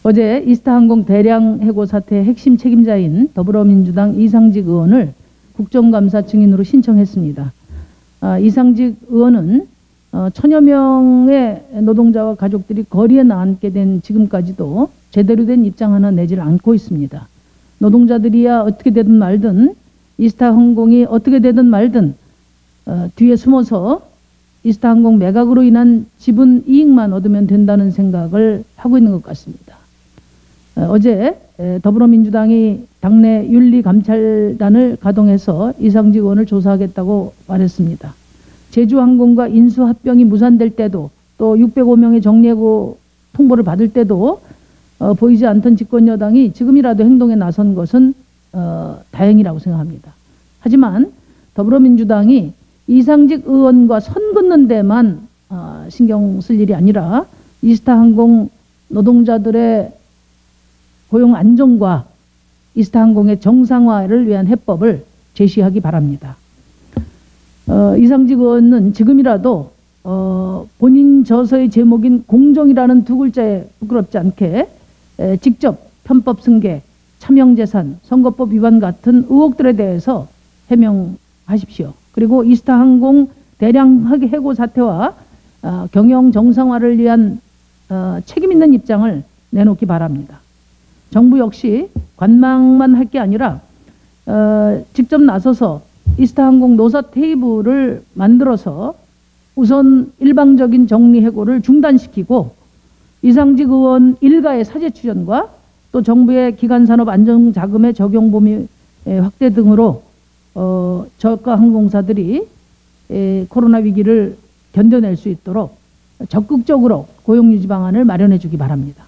어제 이스타항공 대량 해고 사태 핵심 책임자인 더불어민주당 이상직 의원을 국정감사 증인으로 신청했습니다. 이상직 의원은 천여 명의 노동자와 가족들이 거리에 나앉게 된 지금까지도 제대로 된 입장 하나 내지를 않고 있습니다. 노동자들이야 어떻게 되든 말든 이스타항공이 어떻게 되든 말든 뒤에 숨어서 이스타항공 매각으로 인한 지분 이익만 얻으면 된다는 생각을 하고 있는 것 같습니다. 어제 더불어민주당이 당내 윤리감찰단을 가동해서 이상직 의원을 조사하겠다고 말했습니다. 제주항공과 인수합병이 무산될 때도 또 605명의 정리해고 통보를 받을 때도 보이지 않던 집권여당이 지금이라도 행동에 나선 것은 다행이라고 생각합니다. 하지만 더불어민주당이 이상직 의원과 선 긋는 데만 신경 쓸 일이 아니라 이스타항공 노동자들의 고용 안정과 이스타항공의 정상화를 위한 해법을 제시하기 바랍니다. 이상직 의원은 지금이라도 본인 저서의 제목인 공정이라는 두 글자에 부끄럽지 않게 직접 편법 승계, 차명재산, 선거법 위반 같은 의혹들에 대해서 해명하십시오. 그리고 이스타항공 대량 해고 사태와 경영 정상화를 위한 책임 있는 입장을 내놓기 바랍니다. 정부 역시 관망만 할 게 아니라 직접 나서서 이스타항공 노사 테이블을 만들어서 우선 일방적인 정리해고를 중단시키고 이상직 의원 일가의 사제 추전과 또 정부의 기간산업 안정자금의 적용 범위 확대 등으로 저가 항공사들이 코로나 위기를 견뎌낼 수 있도록 적극적으로 고용유지 방안을 마련해 주기 바랍니다.